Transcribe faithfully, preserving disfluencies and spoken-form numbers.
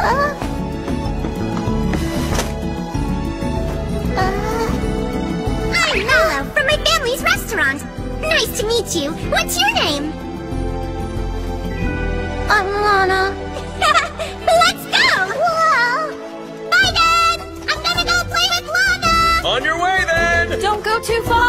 Uh, uh, I'm Mallow from my family's restaurant. Nice to meet you. What's your name? I'm Lana. Let's go! Whoa! Bye, Dad! I'm gonna go play with Lana! On your way, then! Don't go too far!